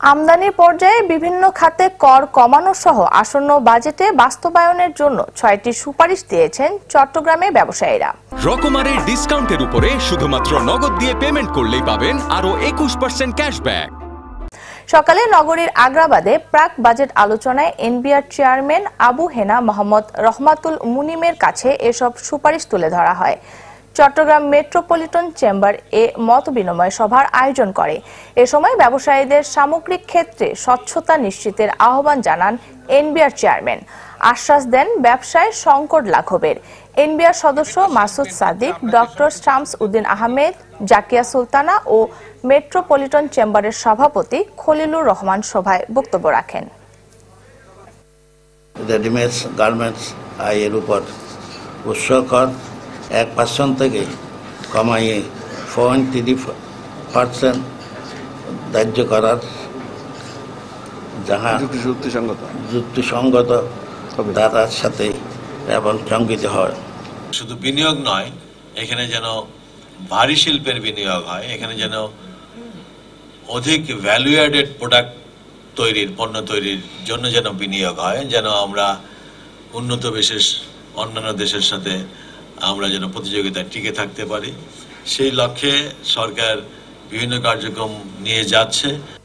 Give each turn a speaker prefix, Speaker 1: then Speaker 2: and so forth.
Speaker 1: আমদানির পর্যায়ে বিভিন্ন খাতে কর কমানো সহ আসন্ন বাজেটে বাস্তবায়নের জন্য ৬টি সুপারিশ দিয়েছেন চট্টগ্রামের ব্যবসায়ীরা।
Speaker 2: রকমারের ডিসকাউন্টের উপরে শুধুমাত্র নগদ দিয়ে পেমেন্ট করলেই পাবেন আরো ২১% ক্যাশব্যাক।
Speaker 1: সকালে নগরীর আগ্রাবাদে প্রাক বাজেট আলোচনায় এনবিআর চেয়ারম্যান আবু হেনা মোহাম্মদ রহমাতুল মুনিমের কাছে এসব সুপারিশ তুলে ধরা হয়। চট্টগ্রাম মেট্রোপলিটন চেম্বার এ মত বিনিময় সভার আয়োজন করে। এ সময় ব্যবসায়ীদের সামগ্রিক ক্ষেত্রে স্বচ্ছতা নিশ্চিতের আহ্বান জানান এনবিআর চেয়ারম্যান। আশ্বাস দেন ব্যবসায় সংকট লাঘবের। এনবিআর সদস্য মাসুদ সাদিক, ডক্টর শামস উদ্দিন আহমেদ, জাকিয়া সুলতানা ও মেট্রোপলিটন চেম্বারের সভাপতি খলিলুর রহমান সভায় বক্তব্য রাখেন।
Speaker 3: রেডিমেডস গার্মেন্টস আয়ের উপর উৎস কর 1% থেকে কমাইয়ে 0.3% ধার্য করার যাহা যুক্তিসঙ্গত ধারার সাথে এবং সঙ্গীত হয়।
Speaker 4: শুধু বিনিয়োগ নয়, এখানে যেন ভারী শিল্পের বিনিয়োগ হয়, এখানে যেন অধিক ভ্যালু অ্যাডেড প্রোডাক্ট তৈরির পণ্য তৈরির জন্য যেন বিনিয়োগ হয়, যেন আমরা উন্নত বিশেষ অন্যান্য দেশের সাথে আমরা যেন প্রতিযোগিতায় টিকে থাকতে পারি। সেই লক্ষ্যে সরকার বিভিন্ন কার্যক্রম নিয়ে যাচ্ছে।